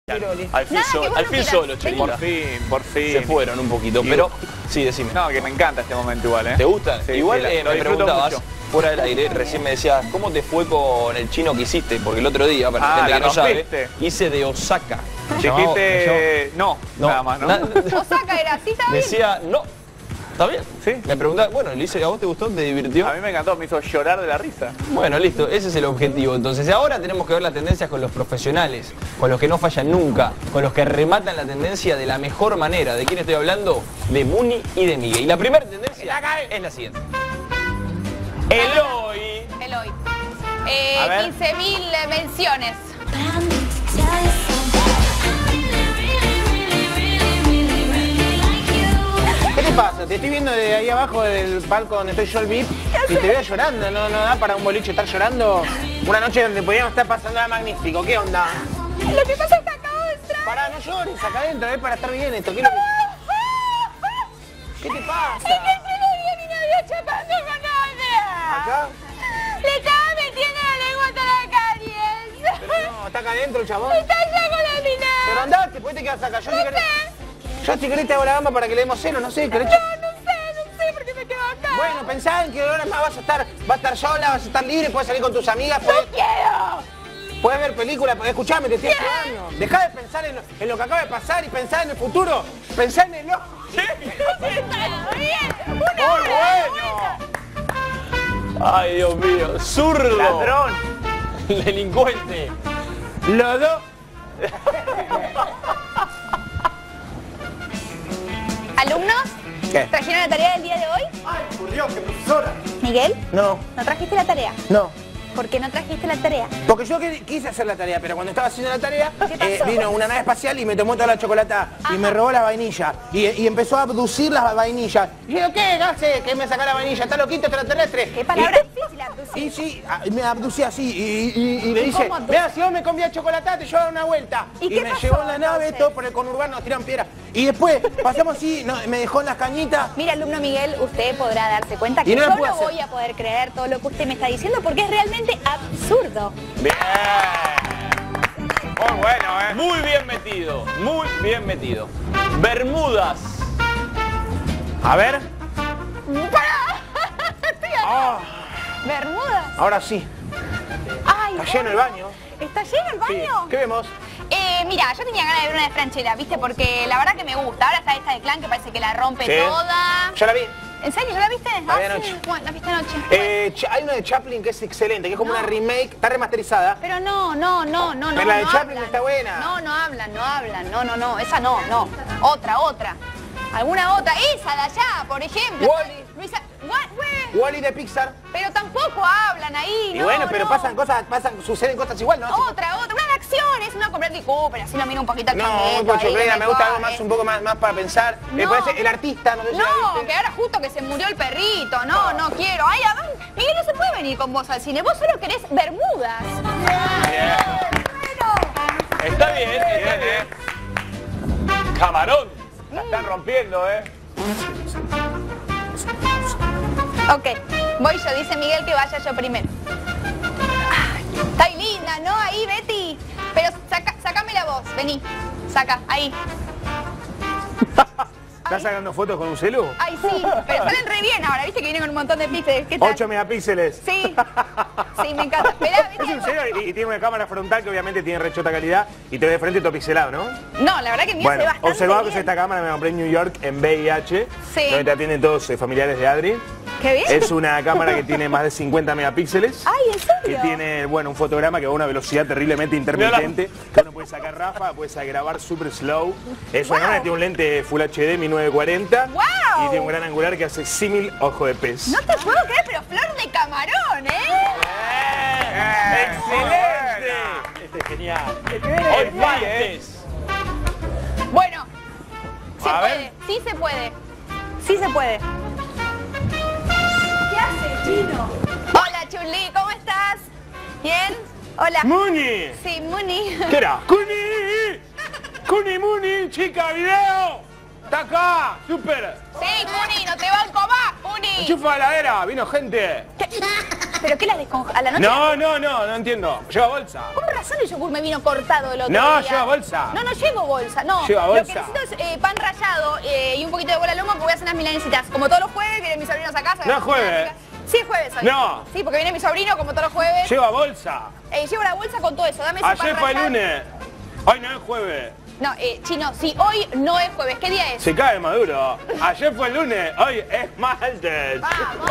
Al fin solo, Chelita. Por fin. Se fueron un poquito, pero sí, decime. No, que me encanta este momento igual, ¿eh? ¿Te gusta? Sí, igual sí, lo me disfruto preguntabas, mucho. fuera del aire, recién me decías, ¿cómo te fue con el chino que hiciste? Porque el otro día, para la gente que no sabe, hice de Osaka. Dijiste no, nada más, ¿no? Osaka era así, ¿está bien? Decía, no. ¿Está bien? Sí. Me preguntaba, bueno, le hice, ¿a vos te gustó? ¿Te divirtió? A mí me encantó, me hizo llorar de la risa. Bueno, listo, ese es el objetivo. Entonces, ahora tenemos que ver las tendencias con los profesionales, con los que no fallan nunca, con los que rematan la tendencia de la mejor manera. ¿De quién estoy hablando? De Muni y de Miguel. Y la primera tendencia es la siguiente. Eloy. Eloy. A ver. 15.000 menciones. ¿Qué te pasa? Te estoy viendo de ahí abajo del palco donde estoy yo el VIP y te veo llorando. ¿No da para un boliche estar llorando? Una noche donde podíamos estar pasando nada magnífico. ¿Qué onda? Lo que pasa es que acá adentro. Pará, no llores, acá adentro, para estar bien esto. ¿Qué te pasa? Es que el otro día mi novio chapando con otra. ¿Acá? Le estaba metiendo la lengua hasta la caries. Pero no, está acá adentro el chabón. Está allá con la mina. Pero andate, después te quedas acá. Yo si querés te hago la gamba para que le demos celo, no sé. ¿Querés? No sé por qué me quedo acá. Bueno, pensá en que ahora más vas a estar sola, vas a estar libre, puedes salir con tus amigas. ¡No quiero! Puedes ver películas, escuchame, te estoy ayudando. Dejá de pensar en lo que acaba de pasar y pensá en el futuro. Pensá en el ojo. ¡Sí! ¡Bien! ¡Muy bueno! Ay, Dios mío, zurdo. Ladrón. Delincuente. Los dos. ¿Alumnos? ¿Qué? ¿Trajeron la tarea del día de hoy? ¡Ay, por Dios, qué profesora! ¿Miguel? No, ¿No trajiste la tarea? no. ¿Por qué no trajiste la tarea? Porque yo quise hacer la tarea, pero cuando estaba haciendo la tarea, ¿Qué pasó? vino una nave espacial y me tomó toda la chocolata y me robó la vainilla. Y empezó a abducir las vainillas. Y yo, ¿qué? No sé, que me saca la vainilla, está loquito extraterrestre. ¿Qué palabra difícil abducir? Y sí, me abducía así y me ¿Y dice, cómo abduce? mira, si vos me comías chocolate, yo dar una vuelta. ¿Y qué me pasó, llevó en la nave, entonces? todo por el conurbano, nos tiran piedras. Y después pasamos así, me dejó en las cañitas. Mira, alumno Miguel, usted podrá darse cuenta que Y no yo lo no puedo hacer. voy a poder creer todo lo que usted me está diciendo porque es realmente absurdo. Bien. Muy bueno, ¿eh? Muy bien metido, muy bien metido. Bermudas. A ver. Estoy acá. Ah, Bermudas. ahora sí. Ay, Está lleno el baño. ¿Está lleno el Sí. baño? ¿Qué vemos? Mira, yo tenía ganas de ver una de Franchella, ¿viste? Porque la verdad que me gusta. Ahora está esta de Clan que parece que la rompe Sí. toda. Ya la vi. ¿En serio? ¿Ya la viste? La vi sí. anoche. Bueno, la viste anoche. Hay una de Chaplin que es excelente, que es como No. una remake, está remasterizada. Pero no. Pero la de Chaplin hablan. está buena. No hablan. No. Esa no. Otra. ¿Alguna otra? Esa de allá, por ejemplo. Wall-E. Luisa, güey. Wall-E de Pixar. Pero tampoco hablan ahí, Y no, bueno, pero no. suceden cosas igual, ¿no? Otra. Una de acciones, una con Bradley Cooper, así lo miro un poquito al No, changuito muy ahí, pochoclera, que me gusta algo corre. más, un poco más para pensar. No. Parece el artista, no sé si la No, viste. que ahora justo que se murió el perrito. No quiero. Ay, Adán, Miguel, no se puede venir con vos al cine. Vos solo querés Bermudas. Bien. Bueno. Está bien. Camarón. La están rompiendo, ¿eh? Ok, voy yo. Dice Miguel que vaya yo primero. Ay, está linda, ¿no? Ahí, Betty. Pero sacame la voz. Vení. Saca, ahí. ¿Estás sacando fotos con un celu? Ay, sí. Pero salen re bien ahora. Viste que viene con un montón de píxeles. ¿Qué tal? 8 megapíxeles. Sí. Sí, me encanta. Esperá, Es Betty. en serio, y tiene una cámara frontal que obviamente tiene rechota calidad y te ve de frente todo pixelado, ¿no? No, la verdad que el mío se ve Bueno, bastante observado que bien. esta cámara me compré en New York en VIH, Sí. donde te atienden todos familiares de Adri. Qué bien. Es una cámara que tiene más de 50 megapíxeles. Ay, ¿en serio? Que tiene, bueno, un fotograma que va a una velocidad terriblemente intermitente. Que uno puede sacar ráfaga, puede grabar super slow. Es una cámara que tiene un lente Full HD 1940. ¡Wow! Y tiene un gran angular que hace símil ojo de pez. No te puedo creer, pero flor de camarón, ¿eh? ¡Excelente! Este es genial. Hoy martes. Bueno, se A puede, ver. sí se puede. Sí se puede. ¿Qué haces, Chino? Hola, Chuli, ¿cómo estás? ¿Bien? Hola. ¡Muni! Sí, Muni. ¿Qué era? ¡Cuni! ¡Cuni, Muni! ¡Chica, video! ¡Está acá! ¡Súper! Sí, Muni, no te banco más, Muni. ¡Enchufa la heladera! ¡Vino gente! ¿Qué? ¿Pero qué las descongela? ¿A la noche? No entiendo. Lleva bolsa. Con razón el yogur me vino cortado el otro No, día. lleva bolsa. No llevo bolsa, no. Lleva Lo que bolsa. necesito es pan rallado y un poquito de bola loma porque voy a hacer unas milanesitas. Como todos los jueves, vienen mis sobrinos a casa. No es jueves. Sí, es jueves hoy. No. Sí, porque viene mi sobrino como todos los jueves. Lleva bolsa. Llevo la bolsa con todo eso. Dame ese pan Ayer fue el rallado. lunes. Hoy no es jueves. No, Chino, si hoy no es jueves, ¿qué día es? Se cae Maduro. Ayer fue el lunes. Hoy es martes. ¡Vamos!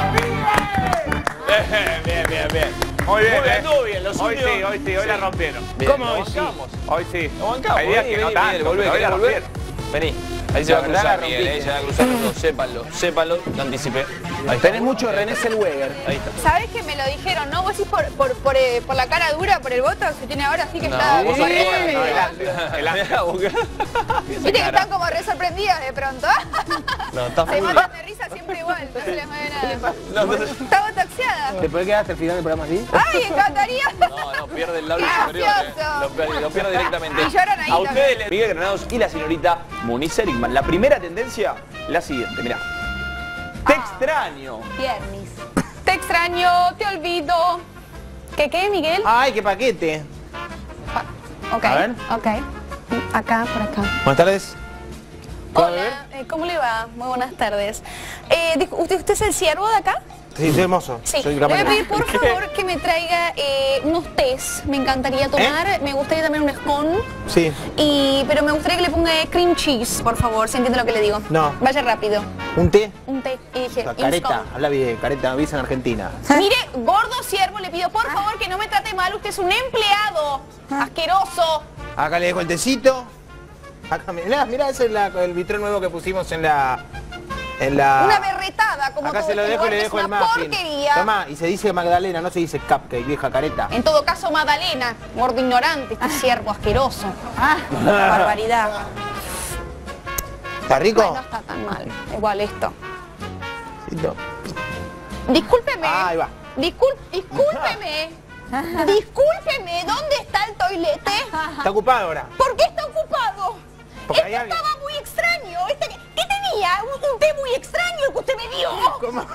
Bien. Muy bien, Estuvo bien, los Hoy últimos- sí, hoy la rompieron. Bien, ¿Cómo lo hoy sí? bancamos. Hoy sí. Lo bancamos. Hay días Vení, que no vení, tanto, Miguel, volvé, pero hoy la ¿querés volver? rompieron. Vení. Ahí se va a La verdad cruzar, la Miguel, rompiste. se va a cruzar los dos, sépanlo, te anticipé. Ahí está. Tenés mucho de René Zellweger. Ahí está. ¿Sabés que me lo dijeron? ¿No? Vos decís por la cara dura, por el botox que tiene ahora, así que No, está... vos sos Sí. toda- Mirá, vos que- Viste que están como re sorprendidas de pronto. No, está Se full. matan de risa siempre igual, no se les mueve nada. No, no, Está botoxeada. ¿Te podés quedar hasta el final del programa así? ¡Ay, encantaría! no, pierde el labio superior. Gracioso. Lo pierde directamente. Y lloran ahí A también. ustedes, Miguel Granados y la señorita Muniz Erikman. La primera tendencia, la siguiente, mirá. Te extraño. Tiernis. Te extraño, te olvido. ¿Qué, Miguel? Ay, qué paquete. Ok, A ver. ok. Acá, por acá. Buenas tardes. ¿Puedo beber? Hola, ¿cómo le va? Muy buenas tardes. ¿Usted es el siervo de acá? Sí, soy hermoso. Sí. Soy Le voy a camarero. pedir por favor que me traiga unos tés. Me encantaría tomar. Me gustaría también un scone. Sí. Pero me gustaría que le ponga cream cheese, por favor, si entiende lo que le digo. No. Vaya rápido. ¿Un té? Un té. Y dije, La un careta. scone. Habla bien, careta. Visa en Argentina. Mire, gordo siervo, le pido por favor que no me trate mal. Usted es un empleado. Asqueroso. Acá le dejo el tecito. Acá, mirá, ese es el vitrón nuevo que pusimos en la... Una berretada, como Acá todo se lo este dejo y lugar, le que dejo es el una muffin. porquería. Tomá, y se dice Magdalena, no se dice cupcake, vieja careta. En todo caso, Magdalena, gordo ignorante, este siervo asqueroso. Barbaridad. ¿Está rico? Bueno, no está tan mal. Igual esto. Tecito. Discúlpeme. Ahí va. Discúlpeme. Discúlpeme, ¿dónde está el toilete? Está ocupado ahora. ¿Por qué está ocupado? Porque Esto hay alguien. estaba muy extraño. ¿Qué tenía? Un té muy extraño el que usted me dio. ¿Cómo?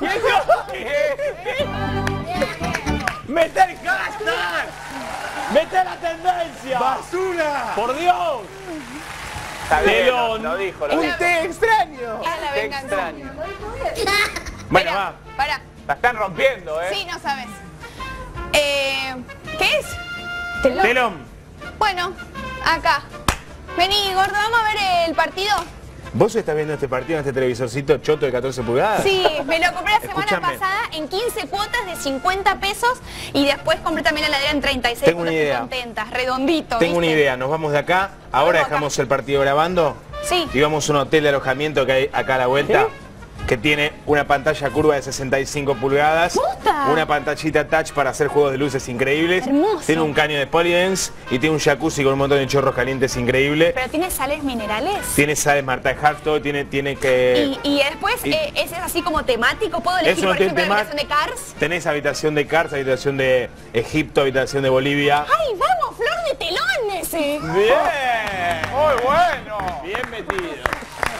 ¡Mete el hashtag! ¡Mete la tendencia! ¡Basura! ¡Por Dios! Está bien, Melón. lo dijo. ¡Un té extraño! Era la Qué venganza. extraño. Bueno, va. Pará. La están rompiendo, ¿eh? Sí, no sabes. ¿Qué es? Telón. Bueno, acá. Vení, gordo, vamos a ver el partido. ¿Vos estás viendo este partido en este televisorcito choto de 14 pulgadas? Sí, me lo compré la semana Escúchame. pasada en 15 cuotas de 50 pesos y después compré también la heladera en 36 Tengo una cuotas. idea. Estoy contenta, redondito. Tengo una ¿viste? idea, nos vamos de acá, ahora Vamos dejamos el partido grabando Sí. y vamos a un hotel de alojamiento que hay acá a la vuelta, que tiene una pantalla curva de 65 pulgadas, ¡Puta! una pantallita touch para hacer juegos de luces increíbles, Hermoso. tiene un caño de polydance y tiene un jacuzzi con un montón de chorros calientes increíble, ¿Pero tiene sales minerales? tiene sales Marta de Hart, todo tiene que... Y después, ¿ese es así como temático? ¿Puedo elegir, Es un por hotel ejemplo, la temático. habitación de Cars? Tenés habitación de Cars, habitación de Egipto, habitación de Bolivia. ¡Ay, vamos, flor de telón ese! ¡Bien! Muy bueno. Bien metido.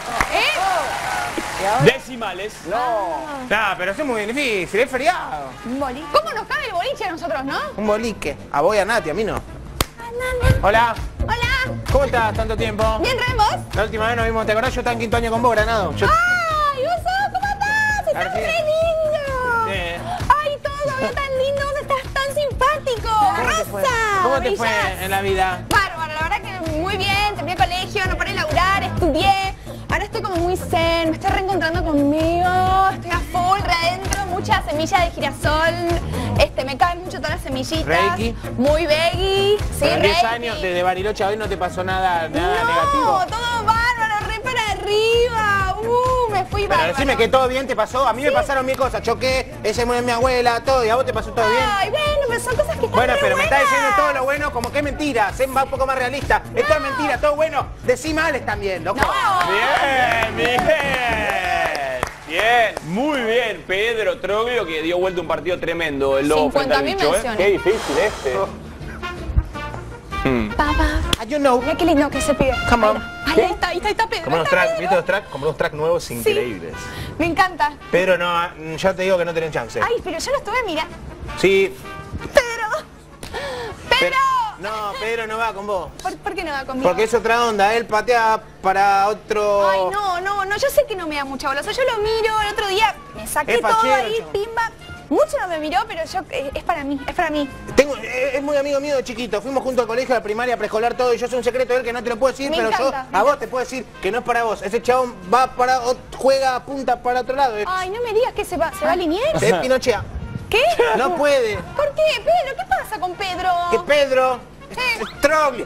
¿Eh? Decimales. Nah, pero eso es muy difícil, es feriado. ¿Un boliche? ¿Cómo nos cabe el boliche a nosotros, no? Un bolique. A vos y a Nati, a mí no. Hola, Hola, ¿cómo estás? ¿Tanto tiempo? ¿bien Remos? La última vez nos vimos, ¿te acordás? Yo estaba en quinto año con vos, Granado. Yo... ¡Ay, vos cómo estás! ¡Estás Ahora sí. re lindo! Sí. ¡Ay, todo lo veo tan lindo! ¡Vos estás tan simpático! ¡Rosa! ¿Cómo te fue brillás. en la vida? Bárbaro, la verdad que muy bien. Terminé colegio, no paré de laburar, estudié. Ahora estoy como muy zen, me estoy reencontrando conmigo. Estoy a full, re adentro, muchas semillas de girasol. Me caen mucho todas las semillitas. Reiki. Muy veggie. Sí, Pero en 10 Reiki. años desde Bariloche a hoy no te pasó nada No, negativo. todo bárbaro, re para arriba. Me fui Pero bárbaro. decime que todo bien te pasó. A mí me pasaron mil cosas. Choqué, ese murió mi abuela, todo. ¿Y a vos te pasó todo bien? Ay, bueno, pero son cosas que están Bueno, re pero me estás buenas. diciendo todo lo bueno como que es mentira. Sé un poco más realista. Esto es mentira, todo bueno. Decí males también, loco. No. Bien, bien. Bien, muy bien. Pedro Troglio, que dio vuelta un partido tremendo. El Lobo frente al 50.000 bicho, menciones. Qué difícil este. Papá. I don't know. Mira qué lindo que se pide. Come on. Ahí está, ahí está Pedro. Como ahí unos está tracks, Pedro. ¿viste los tracks? Como unos tracks nuevos increíbles. Me encanta. Pedro, no, ya te digo que no tenés chance. Ay, pero yo lo estuve mirando. Sí. Pedro. Pedro. No, Pedro no va con vos. ¿Por qué no va conmigo? Porque es otra onda, él patea para otro... Ay, no, yo sé que no me da mucha bola. O sea, yo lo miro, el otro día me saqué Es todo fachero, ahí, chabón. pimba. Mucho no me miró, pero yo, es para mí, es para mí. Es muy amigo mío de chiquito, fuimos juntos al colegio, a la primaria, preescolar, todo, y yo sé un secreto de él que no te lo puedo decir, Me pero encanta, yo a vos te puedo decir que no es para vos. Ese chabón va para, juega, apunta para otro lado. Ay, no me digas que se va a Liniers. Es Pinochea. ¿Qué? No puede. ¿Por qué? Pedro, ¿qué pasa con Pedro? Que Pedro Sí. es troglio.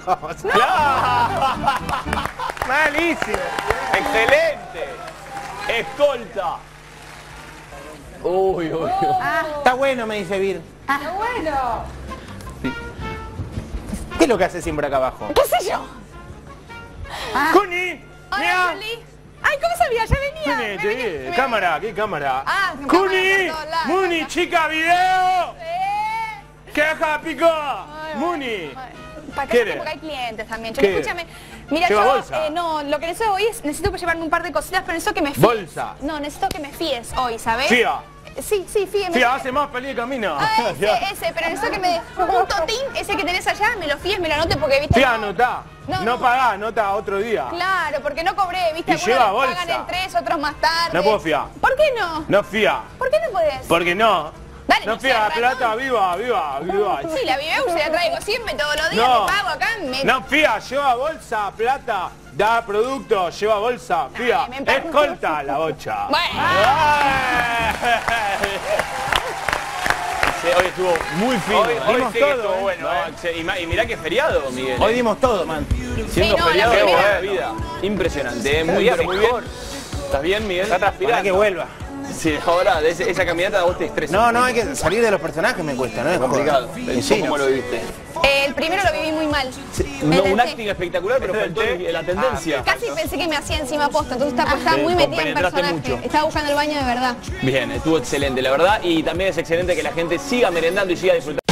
Malísimo. Excelente. Escolta. Uy, uy, uy. Está bueno, me dice Vir. Bueno. ¿Qué es lo que hace siempre acá abajo? ¿Qué sé yo? ¡Cuni! Hola, ¡Mira! Juli. Ay, ¿cómo sabía? Ya venía. Cuni, Me te venía- vi. Cámara, ¿qué cámara? Ah, cámara ¡Cuni! por todos lados, ¡Muni, acá. chica, video! ¡Que deja pico! Ay, ¡Muni! Para ¿Qué acá eres? porque hay clientes también. Yo, ¿Qué? escúchame. Mira, ¿Lleva yo bolsa? no, lo que necesito hoy es, necesito llevarme un par de cositas, pero necesito que me fíes. ¿Bolsa? No, necesito que me fíes hoy, ¿sabes? Fía. Sí, fíeme. Fía, hace más feliz camino. Ah, ese, pero necesito que me des un totín, ese que tenés allá, me lo fíes, me lo anotes porque, viste. Fía, no- anotá. No, No no. pagá, anota otro día. Claro, porque no cobré, viste, Y lleva algunos bolsa. pagan el 3, otros más tarde. No puedo fiar. ¿Por qué no? No fía. ¿Por qué no podés? Porque no. Dale, No no fía, sé, plata, ratón. viva, viva, viva. Sí, la Viveu se la traigo siempre, todos los días, No. te pago acá, me... No, fía, lleva bolsa, plata, da producto, lleva bolsa, fía. me empaco. Escolta la bocha. Bueno. Sí, hoy estuvo muy fino. Hoy ¿eh? sí que estuvo No, bueno, y mirá que feriado, Miguel. Hoy dimos todo, man. Siendo Sí, no, feriado la de primera- la vida. Impresionante, muy día bien, muy bien. mejor. ¿Estás bien, Miguel? Está transpirando. Para que vuelva. Sí, ahora, esa caminata a vos te estresa. No, hay que salir de los personajes, me cuesta, ¿no? Es complicado. joder. Sí, ¿Cómo lo viviste? El primero lo viví muy mal. Me No, un lancé. acting espectacular, pero faltó la tendencia. Casi pensé que me hacía encima posta, entonces estaba muy metida en compenetraste personaje. mucho. Estaba buscando el baño de verdad. Bien, estuvo excelente, la verdad. Y también es excelente que la gente siga merendando y siga disfrutando.